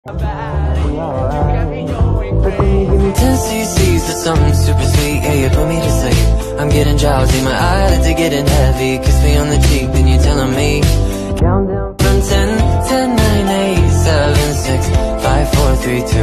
10 cc's to something super sweet. Yeah, you put me to sleep. I'm getting drowsy, my eyelids are getting heavy. Kiss me on the cheek, then you're telling me count down from 10, 10, 9, 8, 7, 6, 5, 4, 3, 2